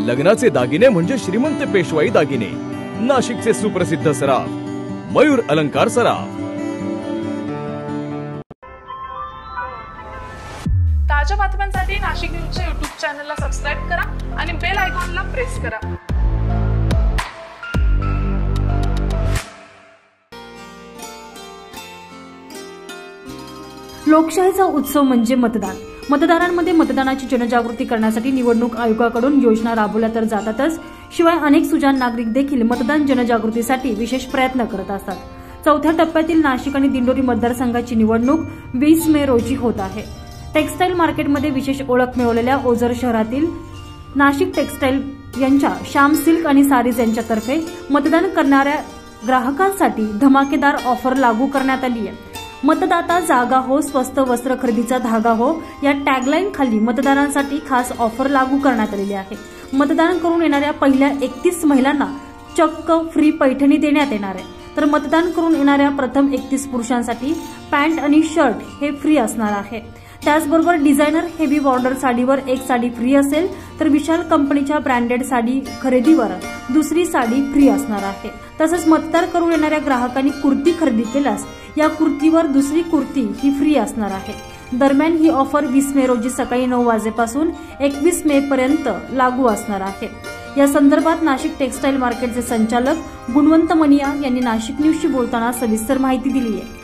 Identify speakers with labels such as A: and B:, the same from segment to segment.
A: लग्नाचे दागिने म्हणजे श्रीमंत पेशवाई दागिने, नाशिकचे सुप्रसिद्ध सराफ मयूर अलंकार सराफ।
B: ताज्या बातम्यांसाठी नाशिक न्यूजच्या YouTube चॅनलला सबस्क्राइब करा आणि बेल आयकॉनला प्रेस करा।
C: लोकशाहीचा उत्सव म्हणजे मतदान। मतदारांमध्ये मतदानाची जनजागृती करण्यासाठी निवडणूक आयोगाकडून योजना राबवल्या तर जातातच, शिवाय अनेक सुजाण नागरिक देखील मतदान जनजागृतीसाठी विशेष प्रयत्न करत असतात। चौथ्या टप्प्यातील नाशिक आणि दिंडोरी मतदारसंघाची निवडणूक 20 मे रोजी होत आहे। टेक्सटाईल मार्केटमध्ये विशेष ओळख मिळवलेल्या ओझर शहरातील नाशिक टेक्सटाईल यांच्या श्याम सिल्क आणि सारीज यांच्यातर्फे मतदान करणाऱ्या ग्राहकांसाठी धमाकेदार ऑफर लागू करण्यात आली आहे। मतदाता जागा हो, स्वस्त वस्त्र खरेदीचा धागा हो या टॅगलाईन खाली मतदारांसाठी खास ऑफर लागू करण्यात आलेली आहे। मतदान करून येणाऱ्या पहिल्या 31 महिलांना चक्क फ्री पैठणी देण्यात येणार आहे, तर मतदान करून येणाऱ्या प्रथम 31 पुरुषांसाठी पॅन्ट आणि शर्ट हे फ्री असणार आहे। त्याचबरोबर डिझायनर हेवी बॉर्डर साडीवर एक साडी फ्री असेल, तर विशाल कंपनीच्या ब्रँडेड साडी खरेदीवर दुसरी साडी फ्री असणार आहे। तसंच मतदान करून येणाऱ्या ग्राहकांनी कुर्ती खरेदी केल्यास या कुर्तीवर दुसरी कुर्ती ही फ्री असणार आहे। दरम्यान ही ऑफर 20 मे रोजी सकाळी 9 वाजेपासून 21 मे पर्यंत लागू असणार आहे। या संदर्भात नाशिक टेक्सटाईल मार्केटचे संचालक गुणवंत मनिया यांनी नाशिक न्यूजशी बोलताना सविस्तर माहिती दिली आहे।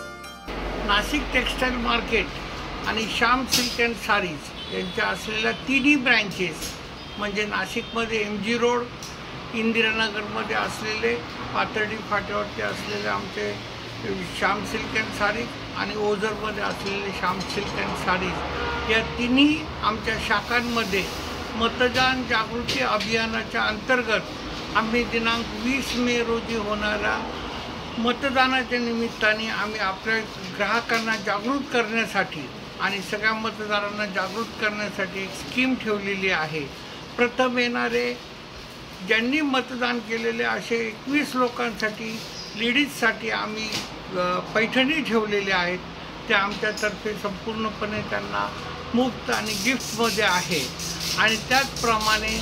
D: नाशिक टेक्सटाईल मार्केट आणि श्याम सिल्क अँड सारीज यांच्या असलेल्या तिन्ही ब्रँचेस म्हणजे नाशिकमध्ये MG रोड, इंदिरानगरमध्ये असलेले पाथर्डी फाट्यावरती असलेले आमचे श्याम सिल्क अँड सारीज आणि ओझरमध्ये असलेले श्याम सिल्क अँड सारीज या तिन्ही आमच्या शाखांमध्ये मतदान जागृती अभियानाच्या अंतर्गत आम्ही दिनांक 20 मे रोजी होणाऱ्या मतदानाच्या निमित्ताने आम्ही आपल्या ग्राहकांना जागृत करण्यासाठी आणि सगळ्या मतदारांना जागृत करण्यासाठी एक स्कीम ठेवलेली आहे। प्रथम येणारे ज्यांनी मतदान केलेले असे 21 लोकांसाठी, लेडीजसाठी आम्ही पैठणी ठेवलेल्या आहेत। त्या आमच्यातर्फे संपूर्णपणे त्यांना मुफ्त आणि गिफ्टमध्ये आहे। आणि त्याचप्रमाणे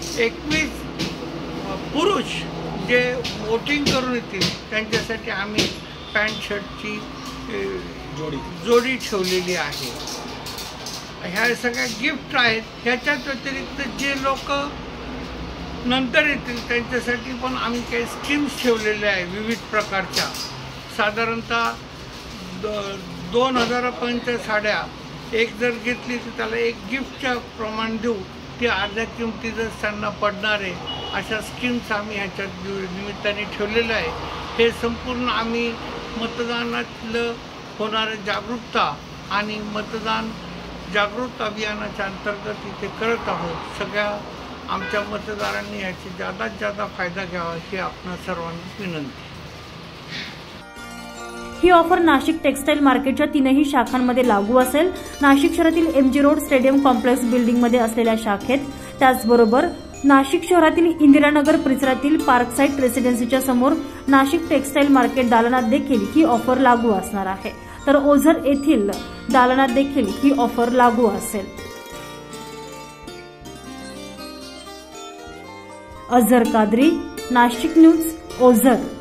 D: 21 पुरुष जे वोटिंग करून येतील त्यांच्यासाठी आम्ही पॅन्ट शर्टची जोडी ठेवलेली आहे। ह्या सगळ्या गिफ्ट आहेत। ह्याच्याच व्यतिरिक्त जे लोक नंतर येतील त्यांच्यासाठी पण आम्ही काही स्कीम्स ठेवलेल्या आहे विविध प्रकारच्या। साधारणतः 2000 साड्या एक जर घेतली तर त्याला एक गिफ्टच्या प्रमाण देऊ, ती अर्ध्या किमतीतच त्यांना पडणार आहे। अशा स्कीम्स आम्ही ह्याच्या निमित्ताने ठेवलेल्या आहे। हे संपूर्ण आम्ही मतदानातलं होणारी जागरूकता आणि मतदान जागृत अभियानाच्या अंतर्गत इथे करत आहोत। सगळ्या आमच्या मतदारांनी याची जास्तीत जास्त फायदा घ्यावा ही आपणा सर्वांना विनंती।
C: ही ऑफर नाशिक टेक्सटाईल मार्केटच्या तीनही शाखांमध्ये लागू असेल। नाशिक शहरातील MG रोड स्टेडियम कॉम्प्लेक्स बिल्डिंगमध्ये असलेल्या शाखेत, त्याचबरोबर नाशिक शहरातील इंदिरानगर परिसरातील पार्कसाइड रेसिडेन्सीच्या समोर नाशिक टेक्सटाईल मार्केट दालनात देखील ही ऑफर लागू असणार आहे, तर ओझर येथील दालनात देखील ही ऑफर लागू असेल। अझर कादरी, नाशिक न्यूज, ओझर।